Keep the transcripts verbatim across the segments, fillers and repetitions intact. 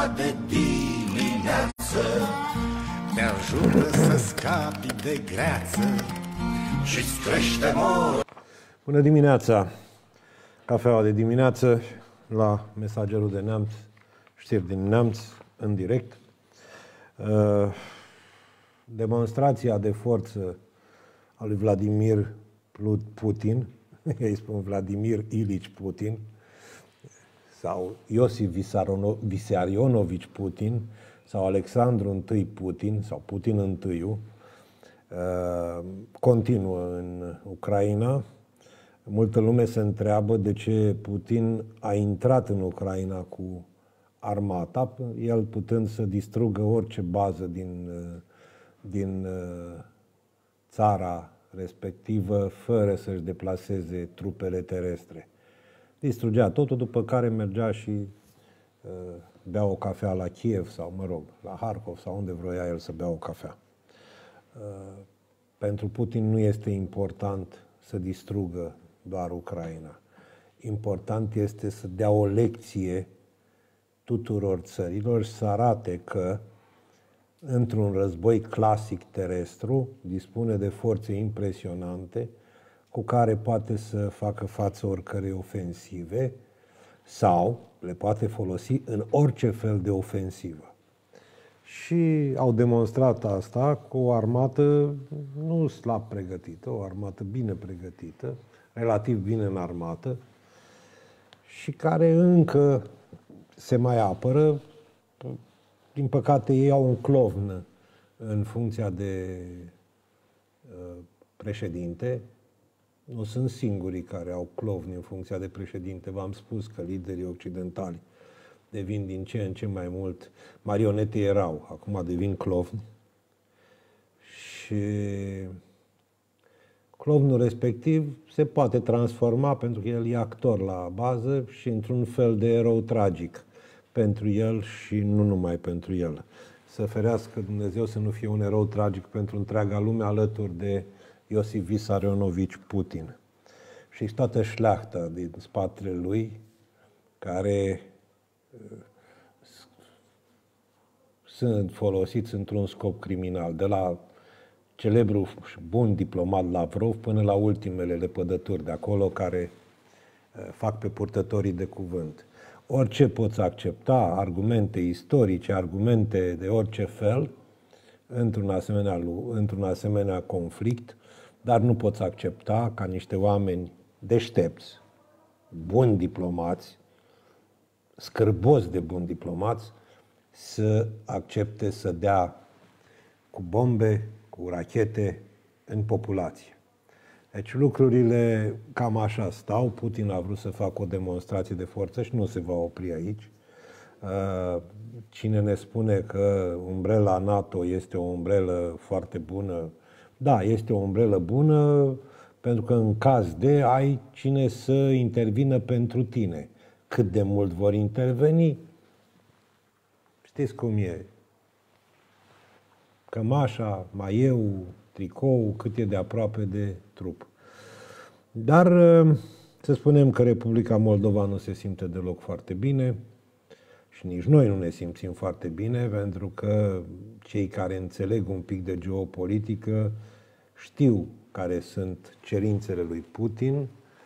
de dimineață te ajută să scapi de greață și-ți crește moră. Bună dimineața! Cafeaua de dimineață la Mesagerul de Neamț, știri din Neamț, în direct. Demonstrația de forță a lui Vladimir Putin, ei spun Vladimir Ilici Putin, sau Iosif Visarionovici Putin, sau Alexandru I Putin, sau Putin I, continuă în Ucraina. Multă lume se întreabă de ce Putin a intrat în Ucraina cu armata, el putând să distrugă orice bază din, din țara respectivă, fără să-și deplaseze trupele terestre. Distrugea totul, după care mergea și uh, bea o cafea la Kiev sau, mă rog, la Harkov sau unde vroia el să bea o cafea. Uh, pentru Putin nu este important să distrugă doar Ucraina. Important este să dea o lecție tuturor țărilor și să arate că într-un război clasic terestru dispune de forțe impresionante cu care poate să facă față oricărei ofensive sau le poate folosi în orice fel de ofensivă. Și au demonstrat asta cu o armată nu slab pregătită, o armată bine pregătită, relativ bine înarmată și care încă se mai apără. Din păcate, ei au un clovn în funcția de uh, președinte. Nu sunt singurii care au clovni în funcția de președinte. V-am spus că liderii occidentali devin din ce în ce mai mult, marionete erau, acum devin clovni. Și clovnul respectiv se poate transforma, pentru că el e actor la bază, și într-un fel de erou tragic pentru el și nu numai pentru el. Să ferească Dumnezeu să nu fie un erou tragic pentru întreaga lume alături de Iosif Visarionovici Putin. Și toată șleachta din spatele lui, care uh, sunt folosiți într-un scop criminal, de la celebrul și bun diplomat Lavrov până la ultimele lepădături de acolo care uh, fac pe purtătorii de cuvânt. Orice poți accepta, argumente istorice, argumente de orice fel, într-un asemenea, într-un asemenea conflict, dar nu poți accepta ca niște oameni deștepți, buni diplomați, scârboși de buni diplomați, să accepte să dea cu bombe, cu rachete în populație. Deci lucrurile cam așa stau. Putin a vrut să facă o demonstrație de forță și nu se va opri aici. Cine ne spune că umbrela NATO este o umbrelă foarte bună, da, este o umbrelă bună, pentru că în caz de ai cine să intervină pentru tine. Cât de mult vor interveni, știți cum e. Cămașa, maieu, tricou, cât e de aproape de trup. Dar să spunem că Republica Moldova nu se simte deloc foarte bine și nici noi nu ne simțim foarte bine, pentru că cei care înțeleg un pic de geopolitică știu care sunt cerințele lui Putin.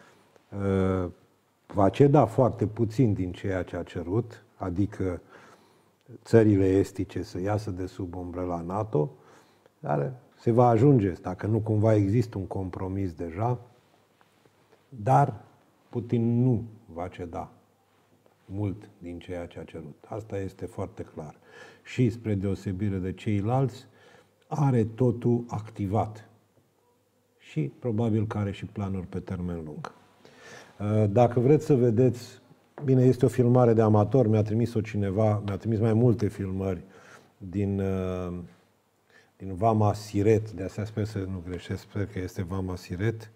Va ceda foarte puțin din ceea ce a cerut, adică țările estice să iasă de sub umbrela NATO, dar se va ajunge, dacă nu cumva există un compromis deja, dar Putin nu va ceda mult din ceea ce a cerut. Asta este foarte clar. Și, spre deosebire de ceilalți, are totul activat. Și probabil că are și planuri pe termen lung. Dacă vreți să vedeți, bine, este o filmare de amator, mi-a trimis-o cineva, mi-a trimis mai multe filmări din, din Vama Siret, de asta sper să nu greșesc, sper că este Vama Siret.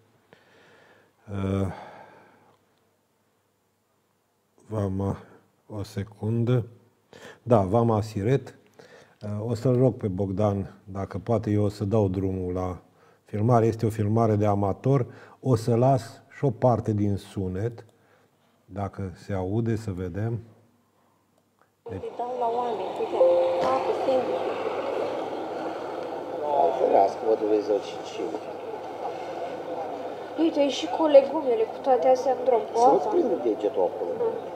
Vama, o secundă. Da, Vama Siret. O să-l rog pe Bogdan, dacă poate, eu o să dau drumul la filmare. Este o filmare de amator. O să las și o parte din sunet, dacă se aude, să vedem. Deci... Îi dau la oameni, uite, apă, sandwich. Ferească-mă Dumnezeu și ce. Uite, și cu legumele, cu toate astea în drum. Să nu-ți prindă degetul acolo.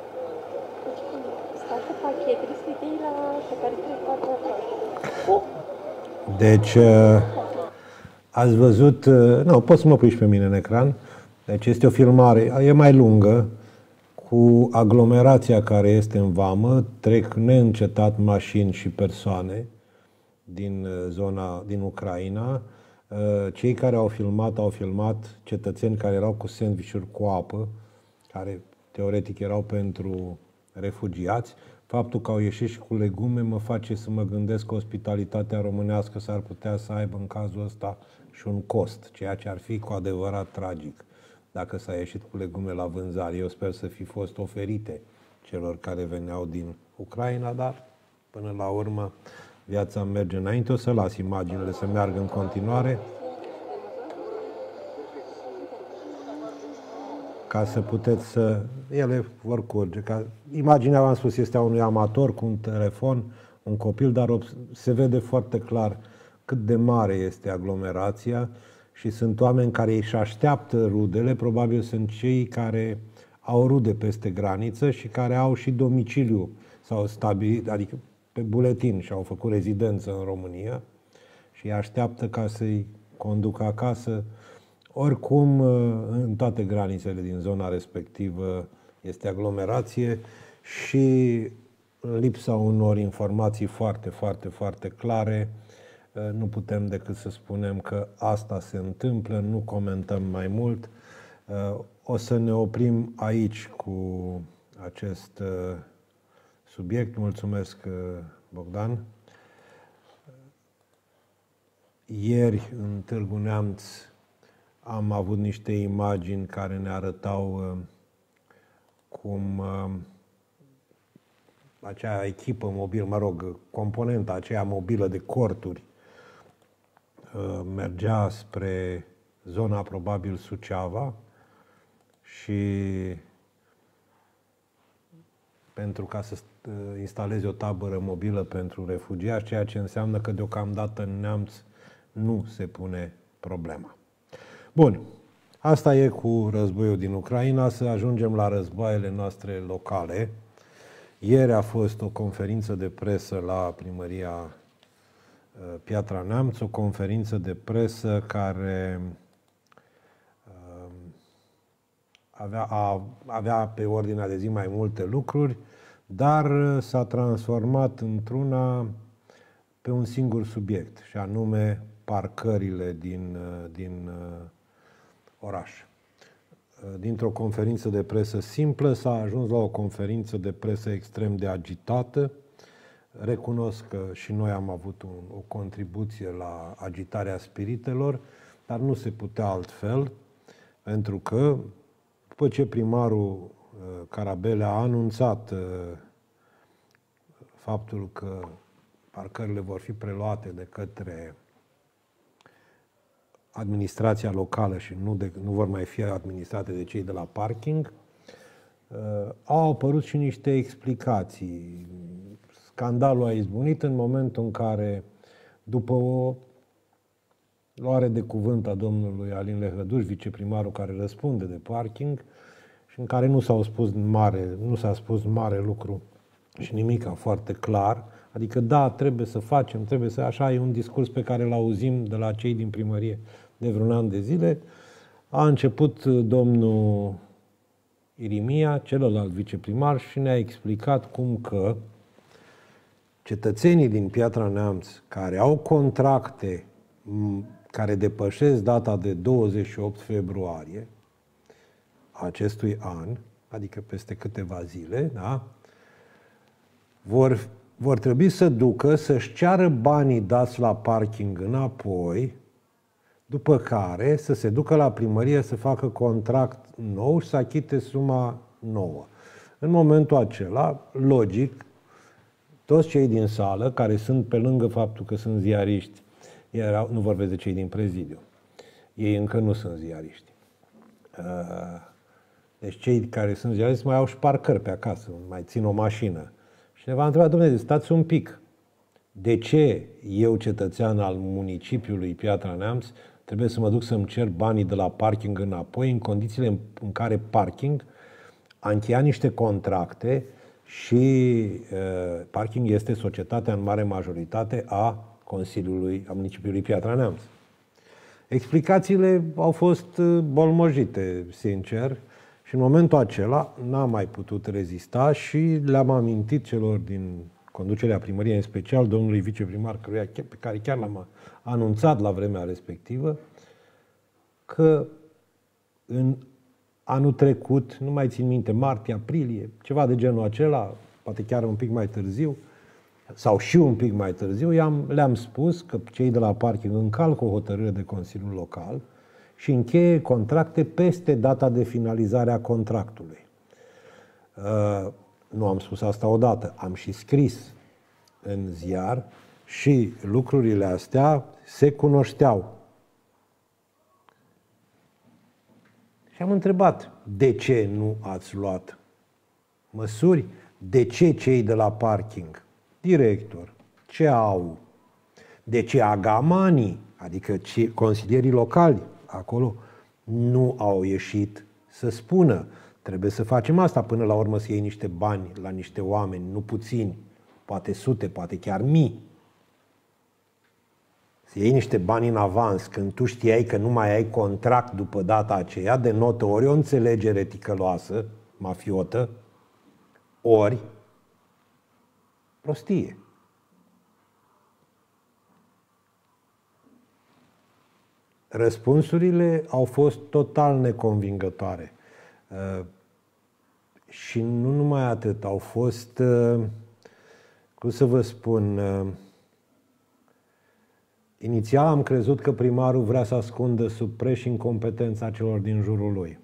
Stau cu pachetele, să-i dai la așa care trebuie patru acolo. Deci, ați văzut, nu, poți să mă pui și pe mine în ecran. Deci este o filmare, e mai lungă, cu aglomerația care este în vamă, trec neîncetat mașini și persoane din zona, din Ucraina. Cei care au filmat, au filmat cetățeni care erau cu sandvișuri cu apă, care teoretic erau pentru refugiați. Faptul că au ieșit și cu legume mă face să mă gândesc că ospitalitatea românească s-ar putea să aibă în cazul ăsta și un cost, ceea ce ar fi cu adevărat tragic dacă s-a ieșit cu legume la vânzare. Eu sper să fi fost oferite celor care veneau din Ucraina, dar până la urmă viața merge înainte. O să las imaginile să meargă în continuare ca să puteți să... ele vor curge. Ca... Imaginea, v-am spus, este a unui amator cu un telefon, un copil, dar se vede foarte clar cât de mare este aglomerația și sunt oameni care își așteaptă rudele, probabil sunt cei care au rude peste graniță și care au și domiciliu sau stabilit, adică pe buletin și au făcut rezidență în România și îi așteaptă ca să-i conducă acasă. Oricum, în toate granițele din zona respectivă este aglomerație și în lipsa unor informații foarte, foarte, foarte clare, nu putem decât să spunem că asta se întâmplă, nu comentăm mai mult. O să ne oprim aici cu acest subiect. Mulțumesc, Bogdan. Ieri, în Târgu Neamț, am avut niște imagini care ne arătau cum acea echipă mobilă, mă rog, componenta aceea mobilă de corturi mergea spre zona probabil Suceava și pentru ca să instaleze o tabără mobilă pentru refugiați, ceea ce înseamnă că deocamdată în Neamț nu se pune problema. Bun, asta e cu războiul din Ucraina, să ajungem la războaiele noastre locale. Ieri a fost o conferință de presă la primăria Piatra Neamț, o conferință de presă care avea, a, avea pe ordinea de zi mai multe lucruri, dar s-a transformat într-una pe un singur subiect, și anume parcările din, din oraș. Dintr-o conferință de presă simplă s-a ajuns la o conferință de presă extrem de agitată. Recunosc că și noi am avut un, o contribuție la agitarea spiritelor, dar nu se putea altfel, pentru că după ce primarul Carabelea a anunțat faptul că parcările vor fi preluate de către administrația locală și nu, de, nu vor mai fi administrate de cei de la parking, au apărut și niște explicații. Scandalul a izbunit în momentul în care, după o luare de cuvânt a domnului Alin Lehăduș, viceprimarul care răspunde de parking, și în care nu s-au spus mare, nu s-a spus mare lucru și nimica foarte clar, adică da, trebuie să facem, trebuie să... Așa e un discurs pe care îl auzim de la cei din primărie de vreun an de zile. A început domnul Irimia, celălalt viceprimar, și ne-a explicat cum că cetățenii din Piatra Neamț care au contracte care depășesc data de douăzeci și opt februarie acestui an, adică peste câteva zile, da, vor, vor trebui să ducă, să-și ceară banii dați la parking înapoi, după care să se ducă la primărie să facă contract nou și să achite suma nouă. În momentul acela, logic, toți cei din sală, care sunt pe lângă faptul că sunt ziariști, erau, nu vorbesc de cei din prezidiu, ei încă nu sunt ziariști. Deci cei care sunt ziariști mai au și parcări pe acasă, mai țin o mașină Și ne va întreba, domnule, stați un pic. De ce eu, cetățean al municipiului Piatra Neamț, trebuie să mă duc să-mi cer banii de la parking înapoi, în condițiile în care parking a încheiat niște contracte și uh, parking este societatea în mare majoritate a Consiliului, a municipiului Piatra Neamț. Explicațiile au fost bolmojite, sincer, și în momentul acela n-am mai putut rezista și le-am amintit celor din conducerea primăriei, în special domnului viceprimar, căruia, pe care chiar l-am anunțat la vremea respectivă, că în anul trecut, nu mai țin minte, martie, aprilie, ceva de genul acela, poate chiar un pic mai târziu, sau și un pic mai târziu, i-am, le-am spus că cei de la parking încalcă o hotărâre de Consiliul Local și încheie contracte peste data de finalizare a contractului. Uh, nu am spus asta odată, am și scris în ziar și lucrurile astea se cunoșteau. Și am întrebat, de ce nu ați luat măsuri? De ce cei de la parking, director, ce au? De ce agamanii, adică consilierii locali acolo, nu au ieșit să spună? Trebuie să facem asta până la urmă, să iei niște bani la niște oameni, nu puțini, poate sute, poate chiar mii. Să iei niște bani în avans când tu știai că nu mai ai contract după data aceea, denotă ori o înțelegere ticăloasă, mafiotă, ori prostie. Răspunsurile au fost total neconvingătoare. Uh, și nu numai atât, au fost, uh, cum să vă spun, uh, inițial am crezut că primarul vrea să ascundă sub preș incompetența celor din jurul lui.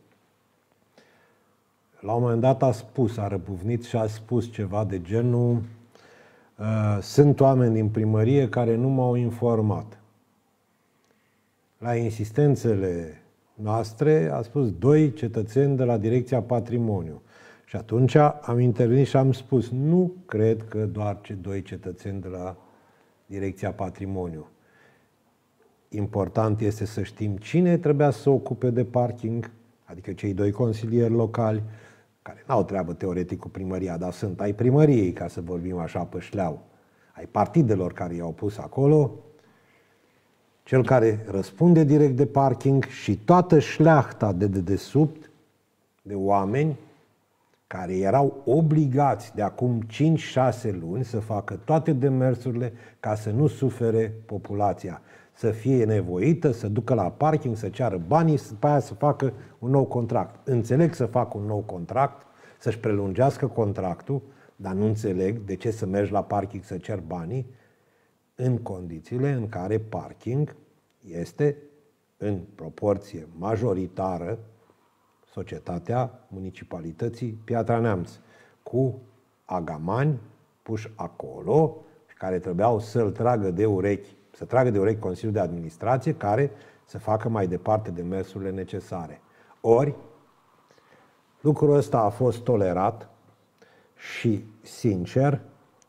La un moment dat a spus, a răbufnit și a spus ceva de genul: uh, sunt oameni din primărie care nu m-au informat. La insistențele noastre a spus doi cetățeni de la Direcția Patrimoniu. Și atunci am intervenit și am spus, nu cred că doar ce doi cetățeni de la Direcția Patrimoniu. Important este să știm cine trebuia să se ocupe de parking, adică cei doi consilieri locali, care n-au treabă teoretic cu primăria, dar sunt ai primăriei, ca să vorbim așa pe șleau, ai partidelor care i-au pus acolo, cel care răspunde direct de parking și toată șleachta de dedesubt de oameni care erau obligați de acum cinci șase luni să facă toate demersurile ca să nu sufere populația, să fie nevoită, să ducă la parking, să ceară banii, să, după aia să facă un nou contract. Înțeleg să facă un nou contract, să-și prelungească contractul, dar nu înțeleg de ce să mergi la parking să cer banii în condițiile în care parking este în proporție majoritară societatea municipalității Piatra Neamț, cu agamani puși acolo, care trebuiau să-l tragă de urechi, să tragă de urechi Consiliul de Administrație, care să facă mai departe demersurile necesare. Ori, lucrul ăsta a fost tolerat și, sincer,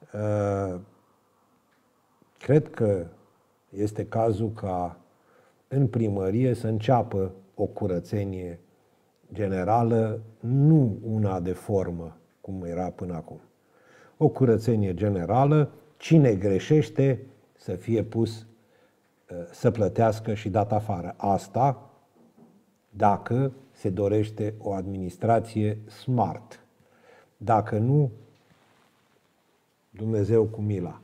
cred că este cazul ca în primărie să înceapă o curățenie generală, nu una de formă, cum era până acum. O curățenie generală, cine greșește să fie pus, să plătească și dat afară. Asta dacă se dorește o administrație smart. Dacă nu, Dumnezeu cu mila.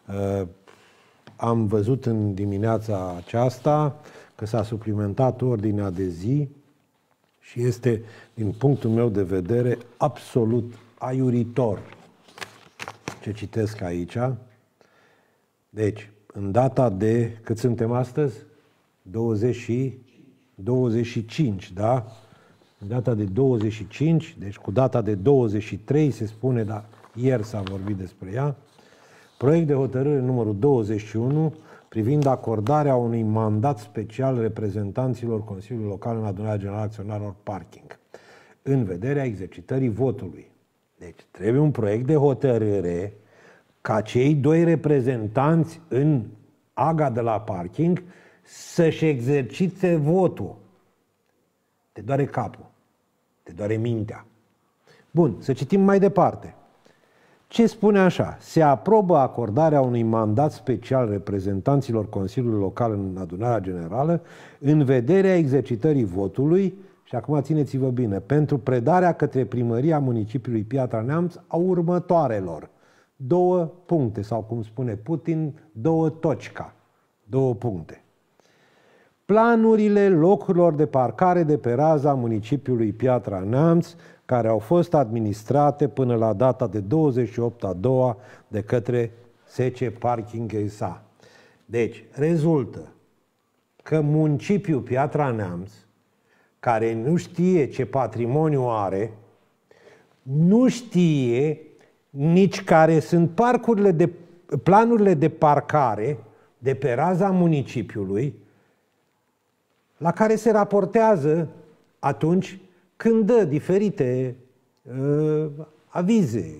Am văzut în dimineața aceasta că s-a suplimentat ordinea de zi și este, din punctul meu de vedere, absolut aiuritor ce citesc aici. Deci, în data de, cât suntem astăzi? douăzeci, douăzeci și cinci, da? În data de douăzeci și cinci, deci cu data de douăzeci și trei se spune, dar ieri s-a vorbit despre ea, proiect de hotărâre numărul douăzeci și unu privind acordarea unui mandat special reprezentanților Consiliului Local în Adunarea Generală a Acționarilor Parking, în vederea exercitării votului. Deci trebuie un proiect de hotărâre ca cei doi reprezentanți în aga de la parking să-și exercite votul. Te doare capul, te doare mintea. Bun, să citim mai departe. Ce spune așa? Se aprobă acordarea unui mandat special reprezentanților Consiliului Local în adunarea generală în vederea exercitării votului, și acum țineți-vă bine, pentru predarea către primăria municipiului Piatra Neamț a următoarelor. Două puncte, sau cum spune Putin, două tocica. Două puncte. Planurile locurilor de parcare de pe raza municipiului Piatra Neamț, care au fost administrate până la data de douăzeci și opt a doua de către S C Parking S A. Deci, rezultă că municipiul Piatra Neamț, care nu știe ce patrimoniu are, nu știe nici care sunt parcurile de, planurile de parcare de pe raza municipiului, la care se raportează atunci când dă diferite uh, avize.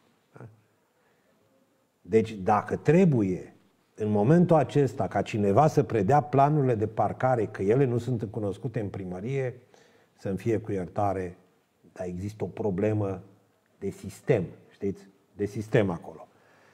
Deci dacă trebuie în momentul acesta ca cineva să predea planurile de parcare, că ele nu sunt cunoscute în primărie, să-mi fie cu iertare, dar există o problemă de sistem, știți? De sistem acolo.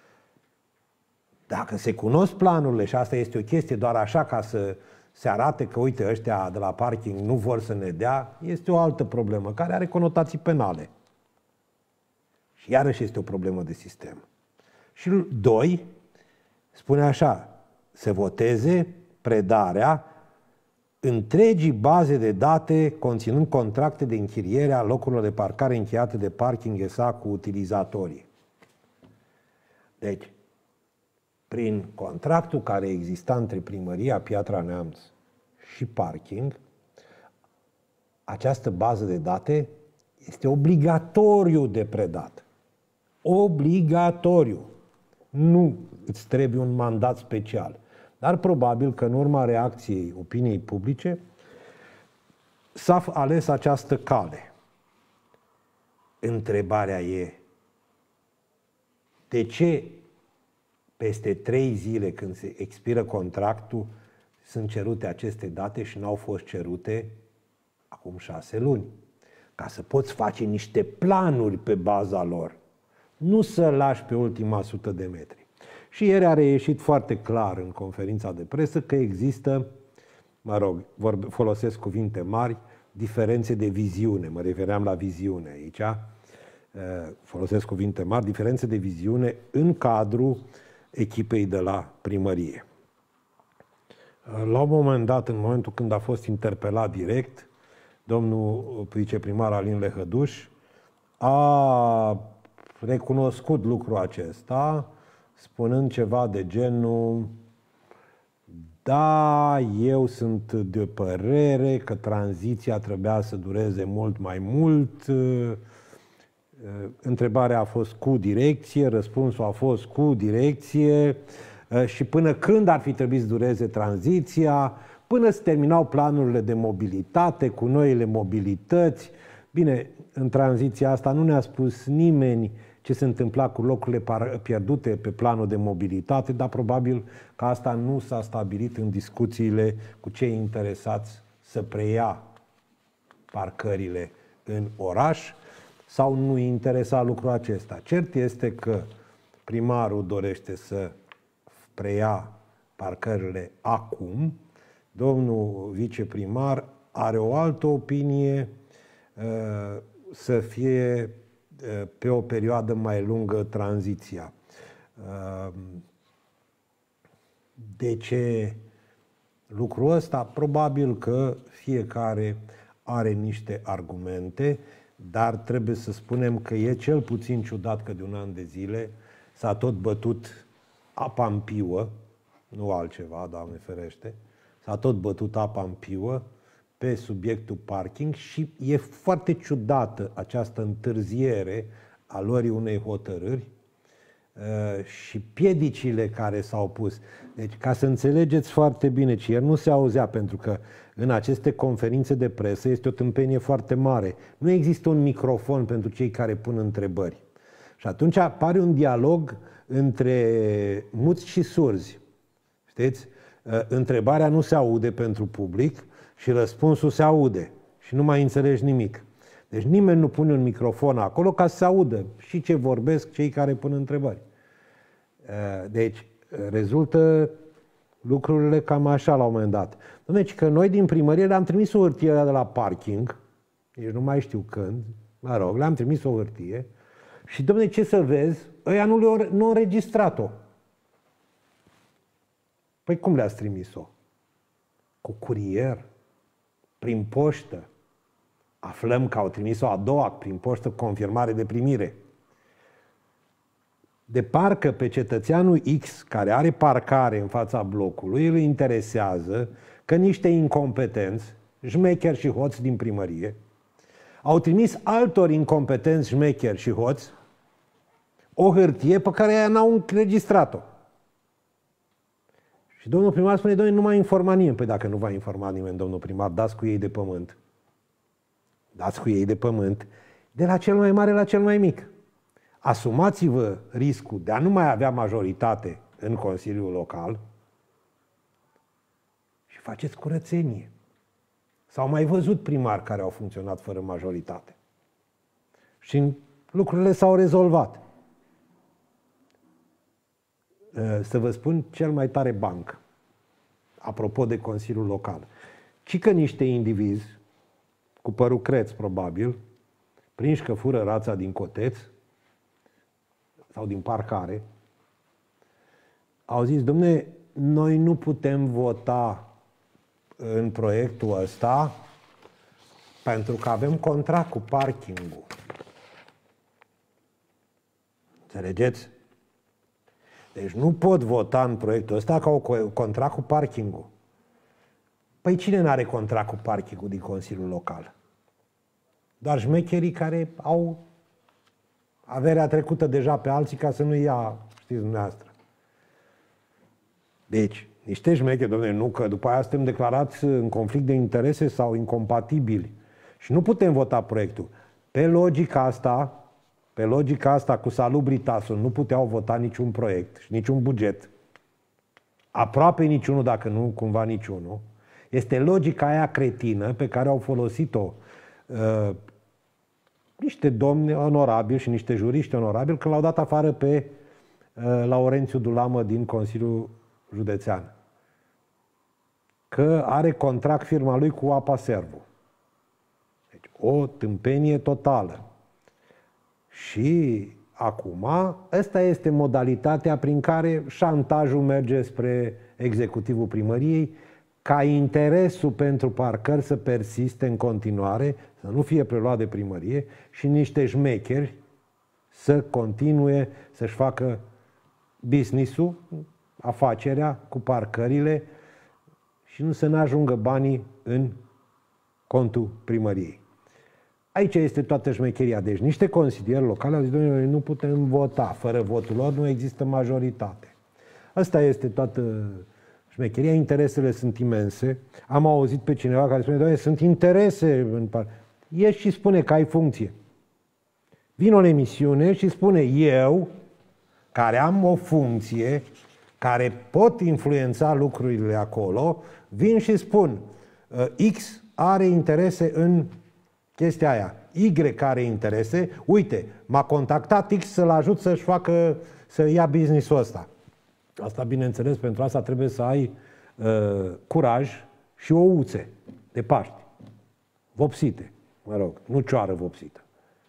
Dacă se cunosc planurile, și asta este o chestie doar așa ca să se arate că, uite, ăștia de la parking nu vor să ne dea, este o altă problemă, care are conotații penale. Și iarăși este o problemă de sistem. Și doi, spune așa, se voteze predarea întregii baze de date conținând contracte de închiriere a locurilor de parcare încheiate de Parking S A cu utilizatorii. Deci, prin contractul care exista între primăria Piatra Neamț și parking, această bază de date este obligatoriu de predat. Obligatoriu. Nu îți trebuie un mandat special. Dar probabil că în urma reacției opiniei publice s-a ales această cale. Întrebarea e, de ce peste trei zile, când se expiră contractul, sunt cerute aceste date și n-au fost cerute acum șase luni? Ca să poți face niște planuri pe baza lor. Nu să lași pe ultima sută de metri. Și ieri a reieșit foarte clar în conferința de presă că există, mă rog, vorbe, folosesc cuvinte mari, diferențe de viziune. Mă refeream la viziune aici. Folosesc cuvinte mari, diferențe de viziune în cadrul echipei de la primărie. La un moment dat, în momentul când a fost interpelat direct, domnul viceprimar Alin Lehăduș a recunoscut lucrul acesta, spunând ceva de genul: da, eu sunt de părere că tranziția trebuia să dureze mult mai mult. Întrebarea a fost cu direcție, răspunsul a fost cu direcție și până când ar fi trebuit să dureze tranziția, până se terminau planurile de mobilitate cu noile mobilități. Bine, în tranziția asta nu ne-a spus nimeni ce se întâmpla cu locurile pierdute pe planul de mobilitate, dar probabil că asta nu s-a stabilit în discuțiile cu cei interesați să preia parcările în oraș, sau nu interesa lucrul acesta. Cert este că primarul dorește să preia parcările acum, domnul viceprimar are o altă opinie, să fie pe o perioadă mai lungă tranziția. De ce lucrul ăsta? Probabil că fiecare are niște argumente, dar trebuie să spunem că e cel puțin ciudat că de un an de zile s-a tot bătut apa în piuă, nu altceva, Doamne ferește, s-a tot bătut apa în piuă pe subiectul parking și e foarte ciudată această întârziere a luării unei hotărâri și piedicile care s-au pus. Deci, ca să înțelegeți foarte bine, ci ieri nu se auzea, pentru că în aceste conferințe de presă este o tâmpenie foarte mare. Nu există un microfon pentru cei care pun întrebări. Și atunci apare un dialog între muți și surzi. Știți? Întrebarea nu se aude pentru public și răspunsul se aude și nu mai înțelegi nimic. Deci nimeni nu pune un microfon acolo ca să se audă și ce vorbesc cei care pun întrebări. Deci rezultă lucrurile cam așa la un moment dat. Deci că noi din primărie le-am trimis o hârtie de la parking, deci nu mai știu când, mă rog, le-am trimis o hârtie și, dom'le, ce să vezi, ăia nu le-au nu au înregistrat-o. Păi cum le-ați trimis-o? Cu curier? Prin poștă? Aflăm că au trimis-o a doua prin poștă, confirmare de primire. De parcă pe cetățeanul X, care are parcare în fața blocului, îl interesează că niște incompetenți, șmecheri și hoți din primărie, au trimis altor incompetenți, șmecheri și hoți o hârtie pe care n-au înregistrat-o. Și domnul primar spune, domnule, nu m-a informat nimeni. Păi dacă nu v-a informat nimeni, domnul primar, dați cu ei de pământ. Dați cu ei de pământ, de la cel mai mare la cel mai mic. Asumați-vă riscul de a nu mai avea majoritate în Consiliul Local și faceți curățenie. S-au mai văzut primari care au funcționat fără majoritate. Și lucrurile s-au rezolvat. Să vă spun cel mai tare banc, apropo de Consiliul Local. Ci că niște indivizi, cu părul creț probabil, prinși că fură rața din coteț sau din parcare, au zis, dom'le, noi nu putem vota în proiectul ăsta pentru că avem contract cu parkingul. Înțelegeți? Deci nu pot vota în proiectul ăsta ca o contract cu parkingul. Păi cine n-are contract cu parkingul din Consiliul Local? Doar șmecherii care au averea trecută deja pe alții ca să nu ia, știți dumneavoastră. Deci, niște șmecheri, domnule, nu, că după aia suntem declarați în conflict de interese sau incompatibili și nu putem vota proiectul. Pe logica asta, pe logica asta cu salubritasul nu puteau vota niciun proiect și niciun buget. Aproape niciunul, dacă nu cumva niciunul. Este logica aia cretină pe care au folosit-o uh, niște domni onorabili și niște juriști onorabili când l-au dat afară pe uh, Laurențiu Dulamă din Consiliul Județean. Că are contract firma lui cu Apa Servu. Deci o tâmpenie totală. Și acum, ăsta este modalitatea prin care șantajul merge spre executivul primăriei, ca interesul pentru parcări să persiste în continuare, să nu fie preluat de primărie și niște șmecheri să continue să-și facă business-ul, afacerea cu parcările și nu să ne ajungă banii în contul primăriei. Aici este toată șmecheria. Deci niște consilieri locali au zis, noi nu putem vota. Fără votul lor nu există majoritate. Asta este toată șmecheria. Interesele sunt imense. Am auzit pe cineva care spune, doamne, sunt interese. Ieși și spune că ai funcție. Vin în emisiune și spune, eu, care am o funcție, care pot influența lucrurile acolo, vin și spun, X are interese în chestia aia. Y care interese, uite, m-a contactat X să-l ajut să-și facă, să ia business-ul ăsta. Asta, bineînțeles, pentru asta trebuie să ai uh, curaj și o uțe de Paști. Vopsite, mă rog, nu cioară vopsită.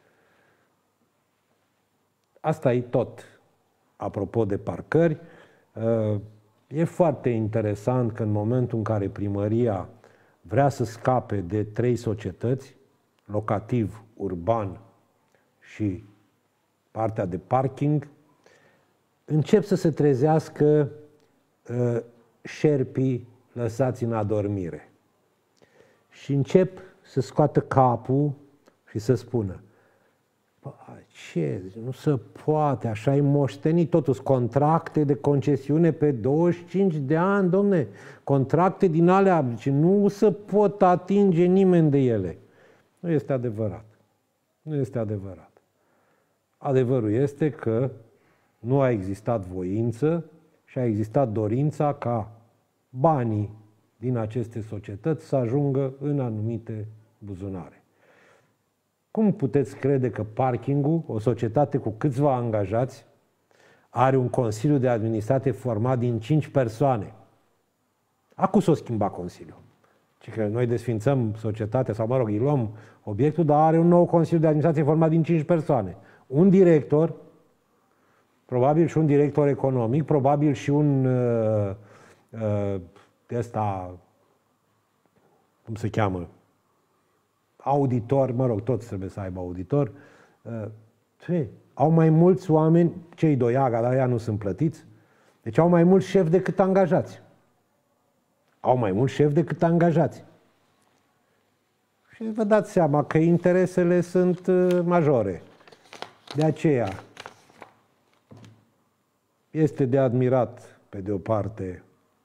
Asta e tot. Apropo de parcări, uh, e foarte interesant că în momentul în care primăria vrea să scape de trei societăți, locativ, urban și partea de parking, încep să se trezească uh, șerpii lăsați în adormire. Și încep să scoată capul și să spună, Bă, ce? Nu se poate, așa e moștenit totuși. Contracte de concesiune pe douăzeci și cinci de ani, domne. Contracte din alea, deci nu se pot atinge nimeni de ele. Nu este adevărat. Nu este adevărat. Adevărul este că nu a existat voință și a existat dorința ca banii din aceste societăți să ajungă în anumite buzunare. Cum puteți crede că parkingul, o societate cu câțiva angajați, are un consiliu de administrație format din cinci persoane? Acum s-o schimba consiliul. Și că noi desfințăm societatea, sau mă rog, îi luăm obiectul, dar are un nou consiliu de administrație format din cinci persoane. Un director, probabil și un director economic, probabil și un uh, uh, ăsta, cum se cheamă, auditor, mă rog, toți trebuie să aibă auditor. Uh, ce? Au mai mulți oameni, cei doi aga, dar ea nu sunt plătiți, deci au mai mulți șefi decât angajați. Au mai mulți șefi decât angajați. Și vă dați seama că interesele sunt uh, majore. De aceea este de admirat, pe de o parte,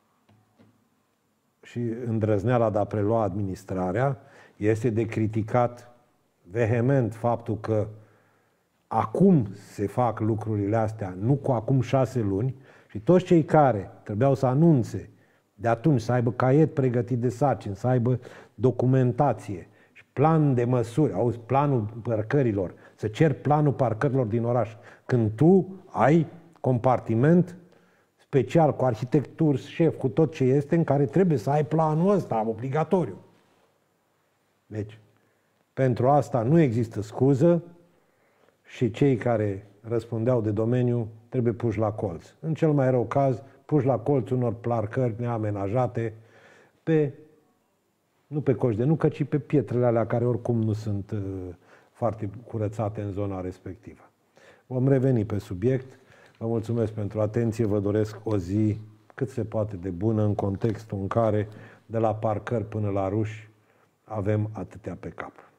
și îndrăzneala de a prelua administrarea, este de criticat vehement faptul că acum se fac lucrurile astea, nu cu acum șase luni, și toți cei care trebuiau să anunțe de atunci, să aibă caiet pregătit de sarcini, să aibă documentație și plan de măsuri, auzi, planul parcărilor, să cer planul parcărilor din oraș. Când tu ai compartiment special, cu arhitecturi, șef, cu tot ce este, în care trebuie să ai planul ăsta, obligatoriu. Deci, pentru asta nu există scuză și cei care răspundeau de domeniu trebuie puși la colț. În cel mai rău caz, puși la colț unor parcări neamenajate pe, nu pe coș de nucă, ci pe pietrele alea care oricum nu sunt uh, foarte curățate în zona respectivă. Vom reveni pe subiect. Vă mulțumesc pentru atenție, vă doresc o zi cât se poate de bună în contextul în care de la parcări până la ruși avem atâtea pe cap.